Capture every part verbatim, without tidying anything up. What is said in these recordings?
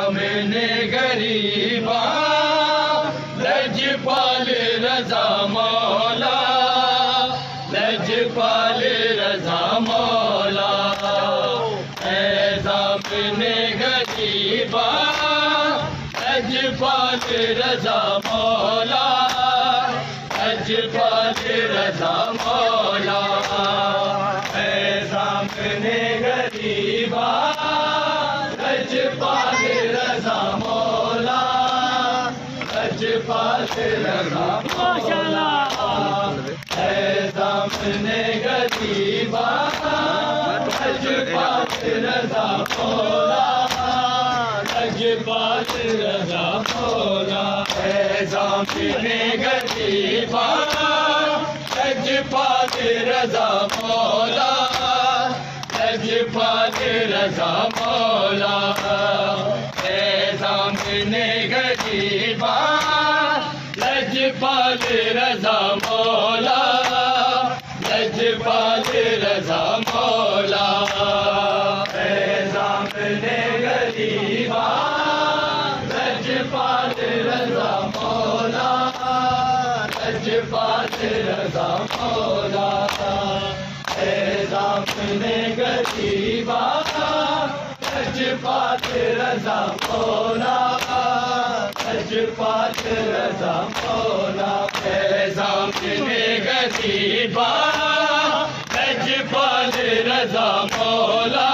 सामने गरीबा लजपाल रजा मौला, लजपाल रजा मौला। ऐ सामने गरीबा लजपाल रजा मौला, लजपाल रजा मौला। ऐ सामने गरीबा लजपाल रजा मौला, लजपाल रजा मौला। ऐ सामने गरीबा लजपाल रजा मौला, लजपाल रजा मौला। ऐ सामने गरीबा लजपाल रजा मौला, लजपाल रजा मौला। ऐ सामने गरीबा लजपाल रजा मौला, लजपाल रजा मौला। ऐ सामने गरीबा लजपाल रजा मौला, लजपाल रजा मौला। ऐ सामने गरीबा लजपाल रजा मौला, लजपाल रजा मौला। ऐ सामने गरीबा लजपाल रजा मौला,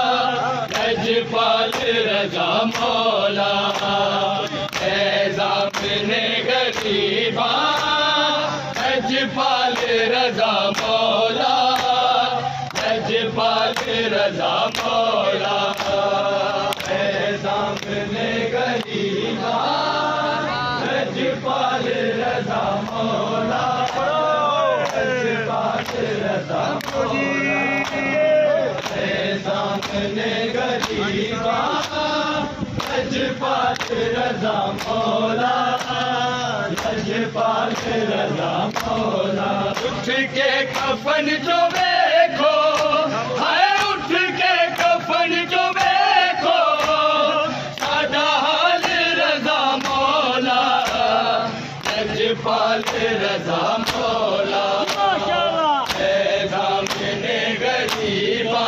लजपाल रजा मौला। ऐ सामने गरीबा लजपाल रजा मौला, लजपाल रजा मौला। ऐ सामने गरीबा लजपाल रजा मौला, लजपाल रजा मौला। ऐ सामने गरीबा लजपाल रजा मौला, लजपाल रजा मौला। उठ के कफन जो देखो, हाय उठ के कफन जो देखो, सादा हाल रजा मौला, लजपाल रजा मौला। ऐ सामने गरीबा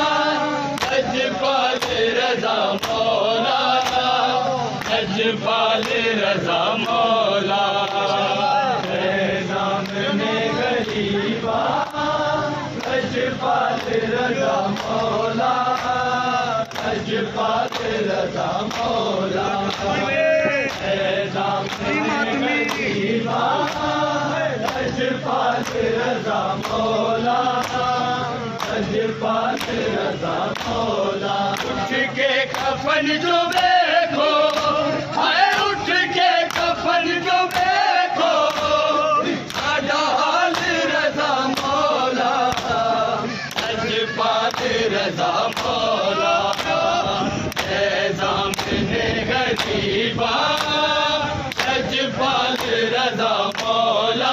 लजपाल रजा मौला, लजपाल रजा मौला। ऐ सामने गरीबा लजपाल रजा मौला, लजपाल रजा मौला। ऐ सामने गरीबा लजपाल रजा मौला, लजपाल रजा मौला। उठ के कफन जो देखो, हाय उठ के कफन जो देखो, सादा हाल रजा मौला, लजपाल रजा मौला। ऐ सामने गरीबा लजपाल रजा मौला,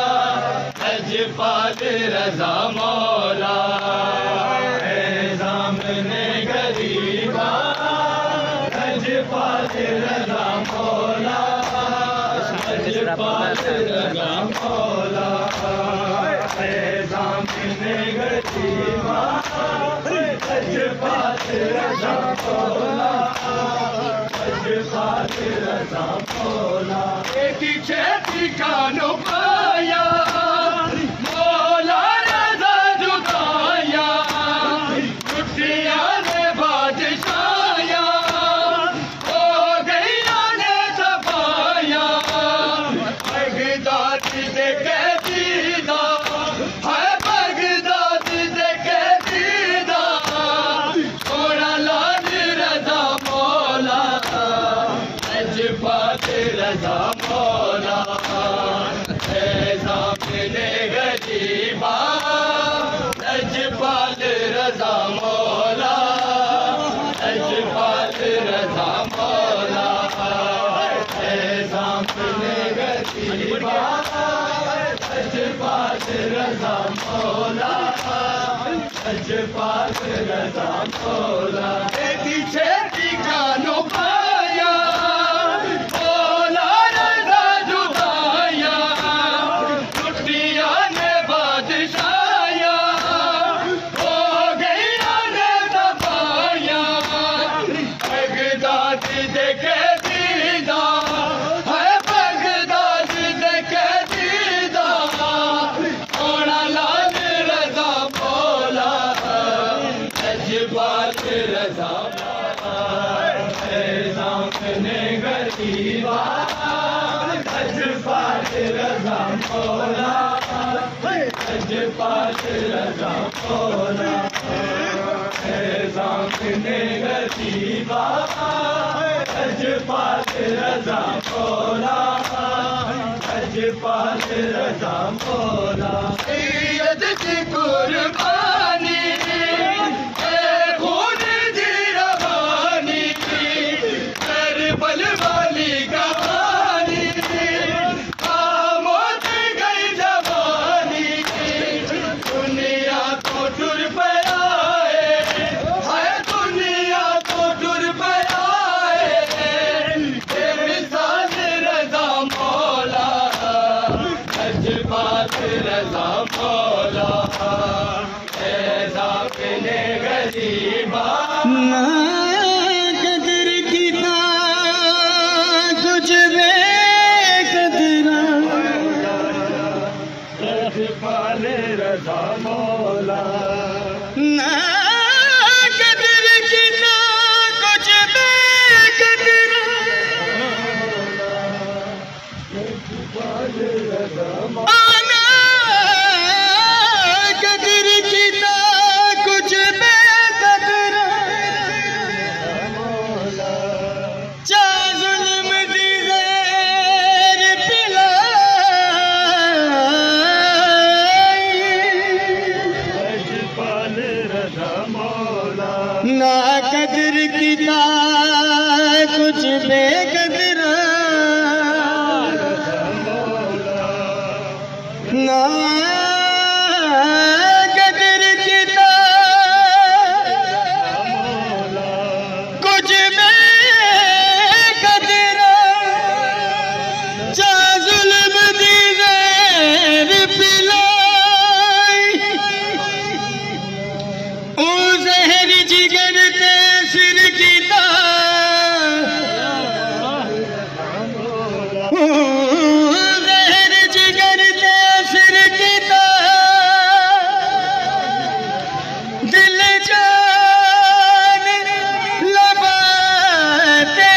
लजपाल रजा मौला। ऐ सामने गरीबा लजपाल रजा मौला, लजपाल रजा मौला। ऐ सामने गरीबा लजपाल रजा मौला, लजपाल रजा मौला। एकी छेती कानो पाया मौला रजा जुदाया, छुट्टियां ने बादशाया, हो गईया ने सफाया। बगदाद दे कैदीदा, हाय बगदाद दे कैदीदा, सोना लाल रजा मौला, लजपाल रजा मौला। ऐ सामने गरीबा लजपाल रजा मौला, लजपाल रजा मौला। ऐ सामने गरीबा लजपाल रजा मौला, लजपाल रजा मौला। पीछे टिकानो अपने गरीबा लजपाल रज़ा मौला लजपाल रज़ा मौला अपने गरीबा लजपाल रज़ा मौला लजपाल रज़ा मौला सैयद की कुर्बानी रज़ा मौला ऐसा अपने गरीबा ना कदर की ना कुछ बेकदरा लजपाल रज़ा मौला ना कदर की ना कुछ बेकदरा लजपाल रज़ा मौला ना कदर की ना कुछ बेकदरा ना कदर की ना कुछ बेकदरा चा जुल्म दी ज़हर पिलाई ओ ज़हर जिगर ते सिर की दा ओ ज़हर जिगर ते सिर की दा दिल जान लबाते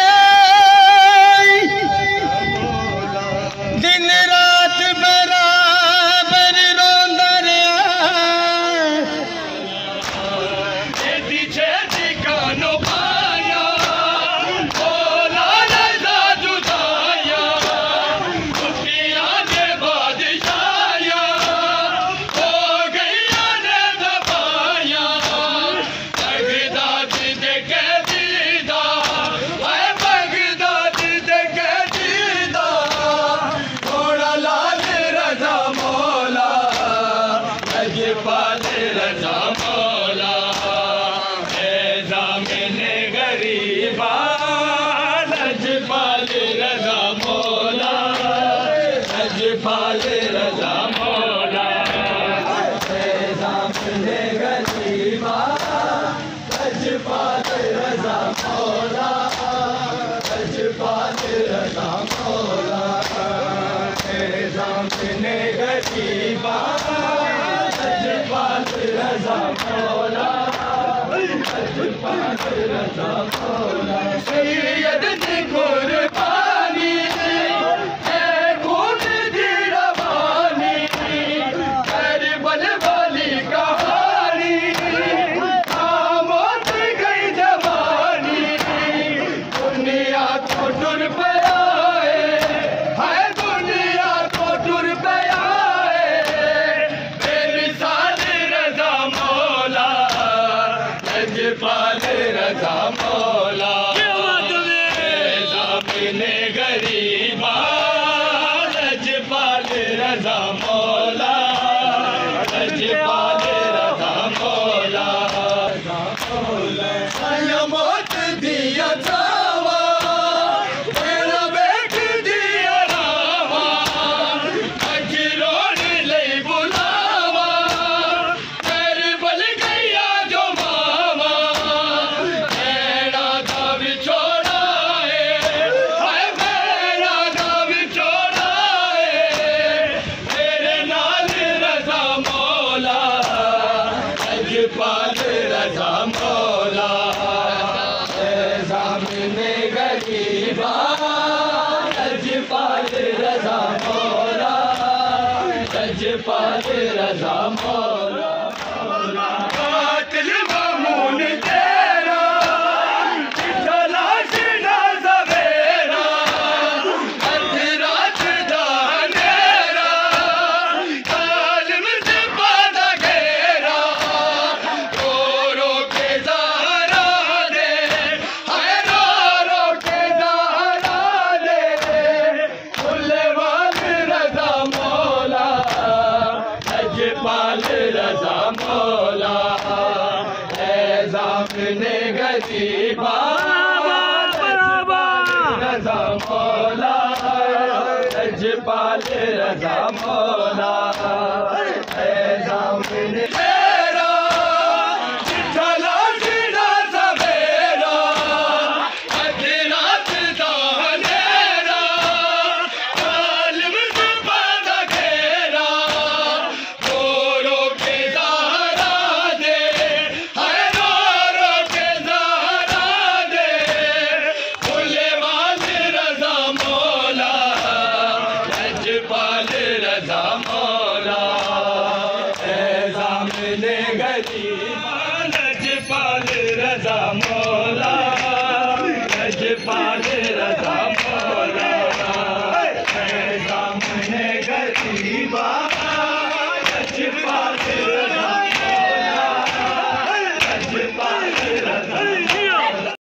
दिन रात बराबर रोंदा रहा लजपाल रज़ा मौला ऐसा अपने गरीबा लजपाल रज़ा मौला लजपाल रज़ा मौला ऐसा अपने गरीबा लजपाल रज़ा मौला लजपाल रज़ा मौला ऐसा अपने गरीबा लजपाल रज़ा मौला लजपाल रज़ा मौला सैयद की कुर्बानी है खून की रवानी करबल वाली कहानी मौत गई जवानी दुनिया को टुर पे आए है दुनिया को टुर पे लजपाल रज़ा मौला ऐसा गरीबा लजपाल रजा मौला लजपाल रजा मौला कातिल मामून तेरा तलाश ना सवेरा अधरात दा अंधेरा कालिम से पादा घेरा रो रो के सहारा दे हाय रो रो के सहारा दे खुले वाल रजा मौला लजपाल रजा मौला सामने गरीबा रजा मौला लजपाल रजा मौला सामने तेरा तलाश ना सवेरा अधरात दा अंधेरा कालिम से पादा घेरा रो रो के सहारा दे हाय रो रो के सहारा दे खुले वाल रजा मौला लजपाल रजा मौला सामने गरीबा लजपाल रजा मौला लजपाल रजा मौला सामने गरीबा